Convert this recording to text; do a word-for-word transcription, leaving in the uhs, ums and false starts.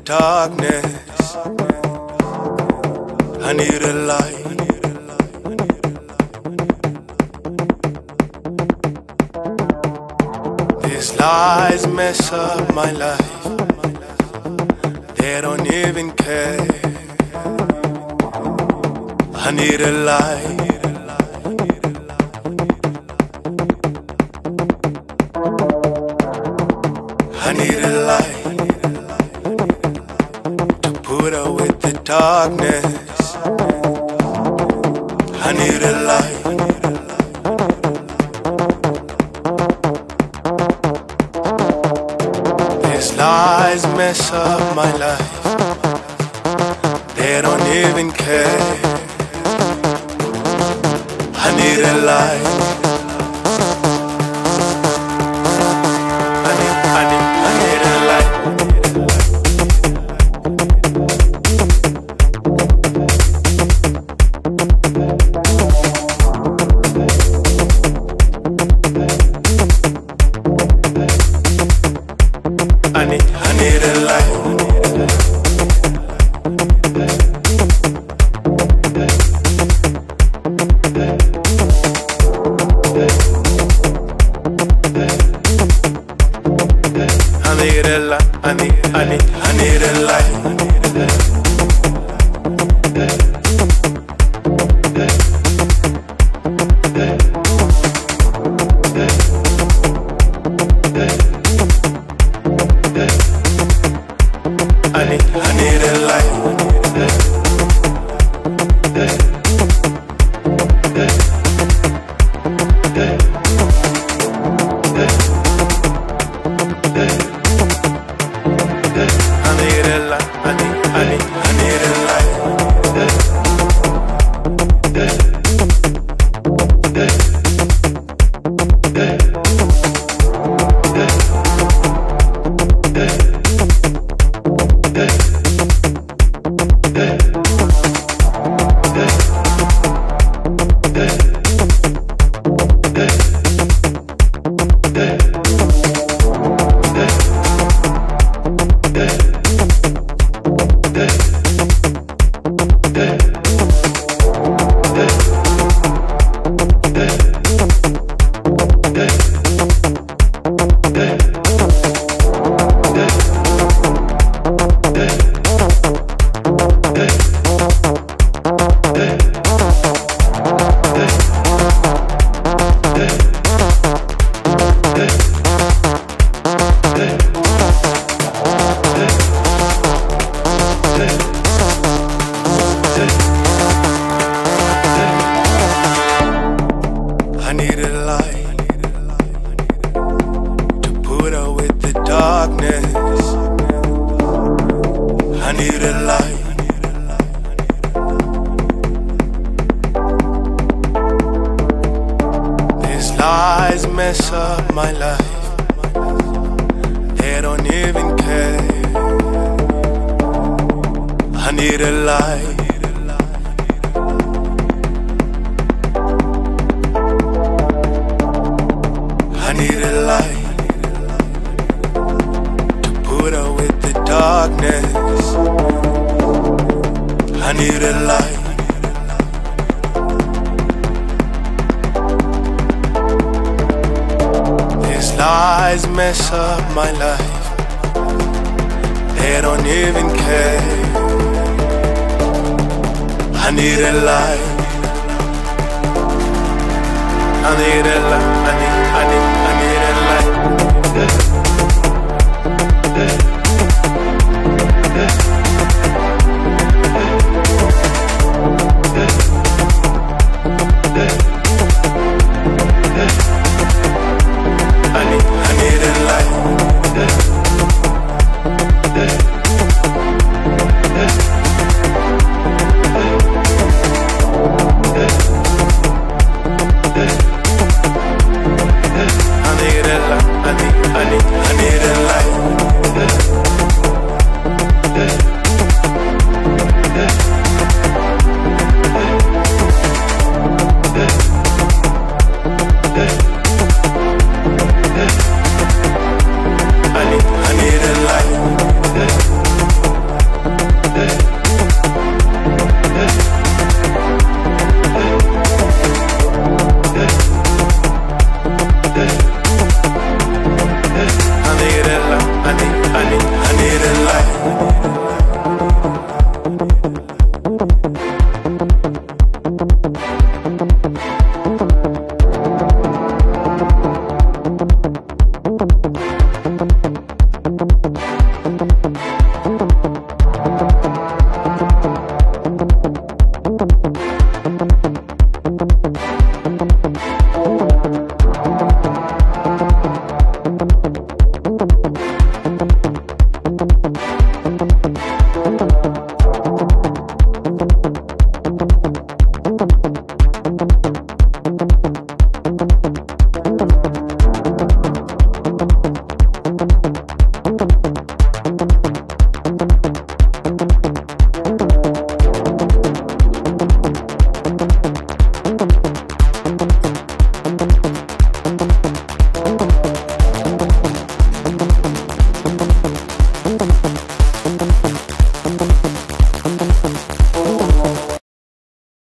darkness. I need a light. These lies mess up my life. They don't even care. I need a light. I need a light to put out with the darkness. I need a light. These lies mess up my life. They don't even care. I need a light. I need, I need a light. I need a light. I need, I need, I need a light. I need, I need a light. I need a light. I need, I need, I need a light. I need a light to put out with the darkness. I need a light. These lies mess up my life. They don't even care. I need a light. I need a light to put out with the darkness. I need a light. These lies mess up my life. They don't even care. I need a light. I need a light. I need, I need